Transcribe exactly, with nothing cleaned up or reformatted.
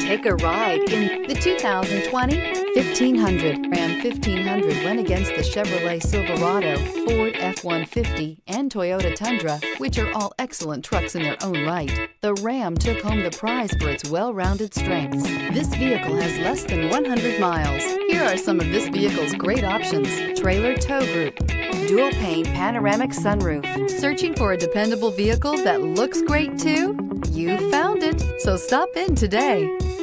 Take a ride in the two thousand twenty fifteen hundred. Ram fifteen hundred went against the Chevrolet Silverado, Ford F one fifty, and Toyota Tundra, which are all excellent trucks in their own right. The Ram took home the prize for its well-rounded strengths. This vehicle has less than one hundred miles. Here are some of this vehicle's great options: trailer tow group, dual pane panoramic sunroof. Searching for a dependable vehicle that looks great too? You found it, so stop in today.